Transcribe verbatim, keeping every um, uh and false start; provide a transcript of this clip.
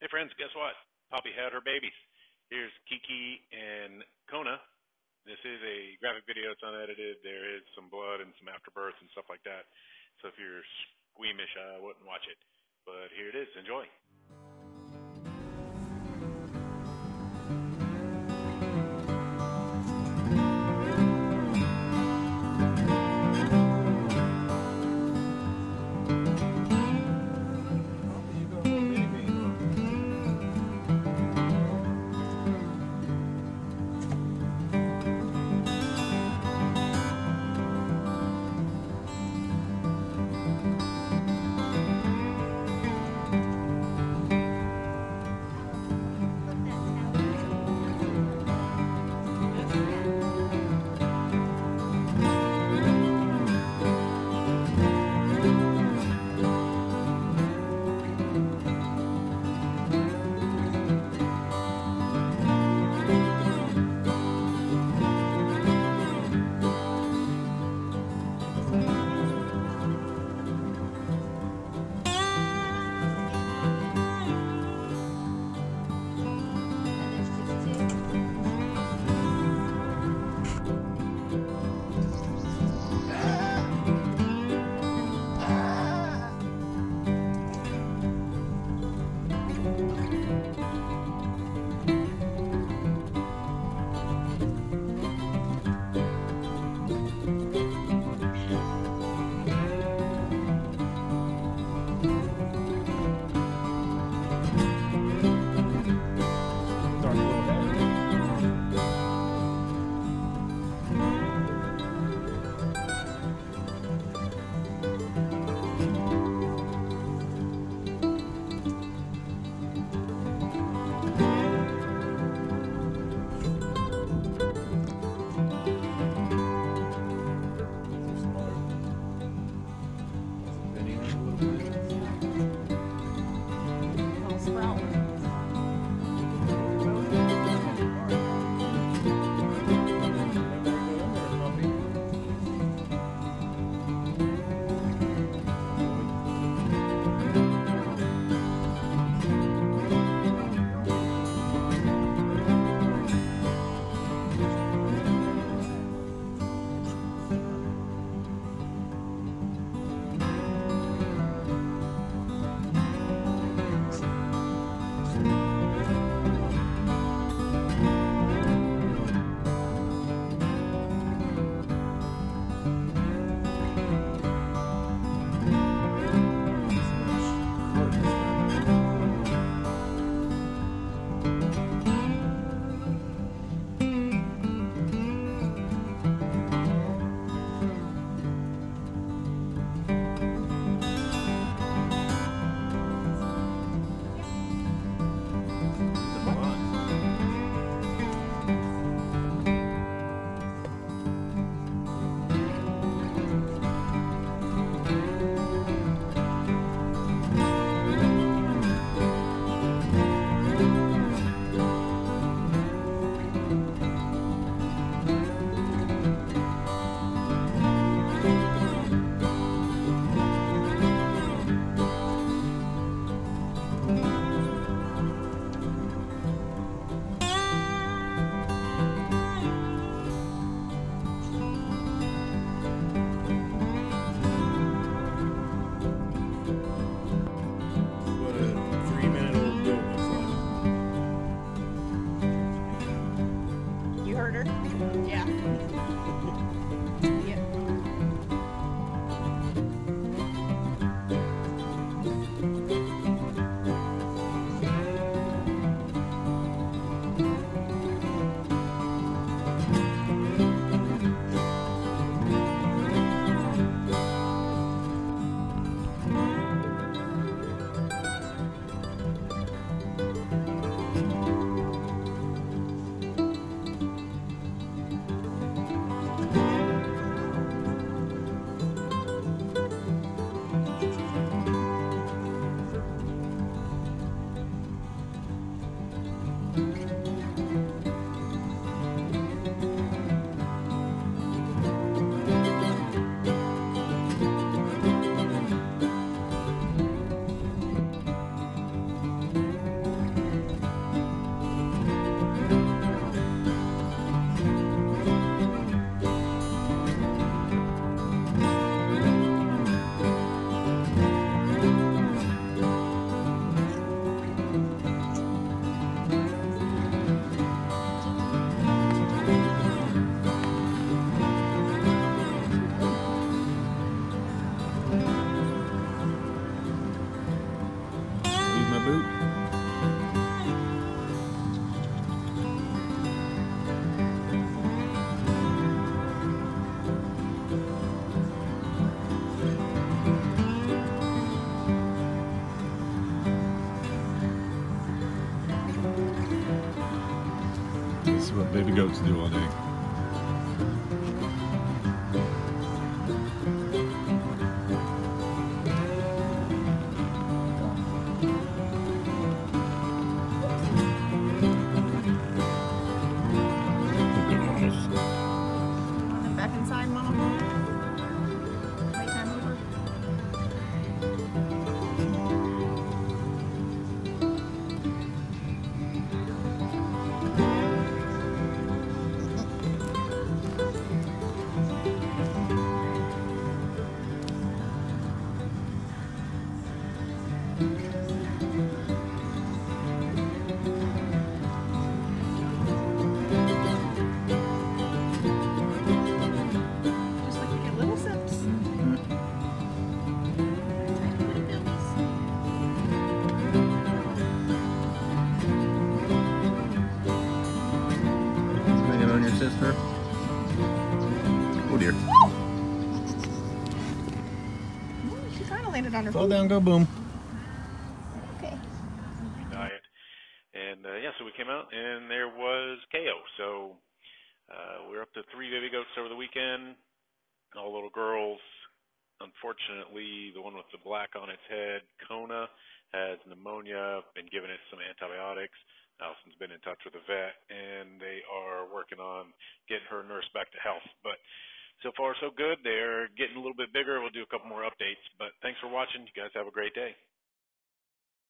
friends, guess what? Poppy had her babies. Here's Kiki and Kona. This is a graphic video. It's unedited. There is some blood and some afterbirth and stuff like that. So if you're squeamish, I wouldn't watch it. But here it is. Enjoy. boot. This is what baby goats do all day. Back inside, Mama. Playtime over. Just like to get little sips. Tiny little gulps. Bring it on your sister. Oh dear. Ooh, she kind of landed on her Fall feet. down, go boom. Okay. Diet. And uh, yeah, so we came out and there was K O. So uh, we we're up to three baby goats over the weekend, all little girls. Unfortunately, the one with the black on its head, Kona, has pneumonia, been given it some antibiotics. Allison's been in touch with the vet, and they are working on getting her nurse back to health. But so far, so good. They're getting a little bit bigger. We'll do a couple more updates. But thanks for watching. You guys have a great day.